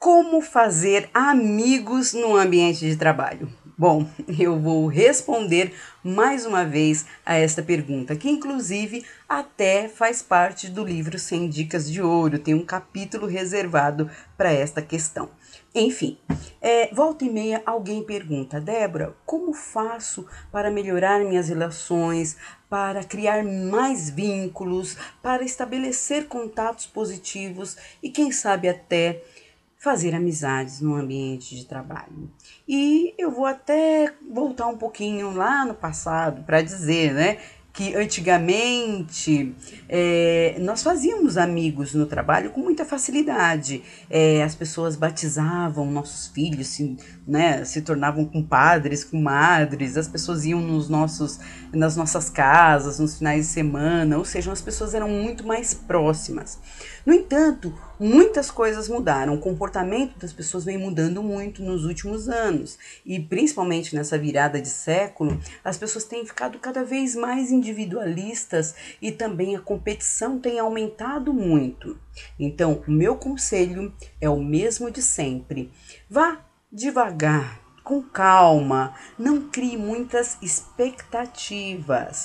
Como fazer amigos no ambiente de trabalho? Bom, eu vou responder mais uma vez a esta pergunta, que inclusive até faz parte do livro 100 Dicas de Ouro, tem um capítulo reservado para esta questão. Enfim, volta e meia alguém pergunta: Débora, como faço para melhorar minhas relações, para criar mais vínculos, para estabelecer contatos positivos e quem sabe até fazer amizades no ambiente de trabalho? E eu vou até voltar um pouquinho lá no passado para dizer, né, que antigamente nós fazíamos amigos no trabalho com muita facilidade. As pessoas batizavam nossos filhos, se tornavam compadres, comadres, as pessoas iam nas nossas casas, nos finais de semana, ou seja, as pessoas eram muito mais próximas. No entanto, muitas coisas mudaram, o comportamento das pessoas vem mudando muito nos últimos anos e principalmente nessa virada de século, as pessoas têm ficado cada vez mais individualistas e também a competição tem aumentado muito. Então, o meu conselho é o mesmo de sempre: vá devagar, com calma, não crie muitas expectativas.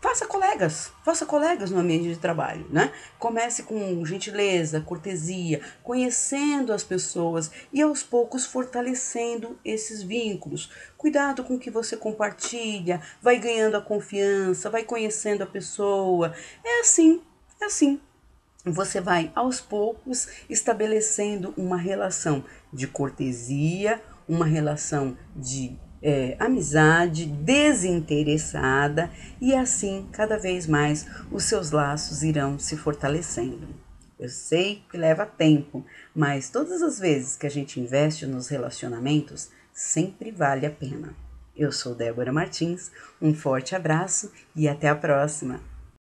Faça colegas no ambiente de trabalho, né? Comece com gentileza, cortesia, conhecendo as pessoas e aos poucos fortalecendo esses vínculos. Cuidado com o que você compartilha, vai ganhando a confiança, vai conhecendo a pessoa. É assim. Você vai aos poucos estabelecendo uma relação de cortesia, uma relação de amizade desinteressada e assim cada vez mais os seus laços irão se fortalecendo. Eu sei que leva tempo, mas todas as vezes que a gente investe nos relacionamentos, sempre vale a pena. Eu sou Débora Martins, um forte abraço e até a próxima!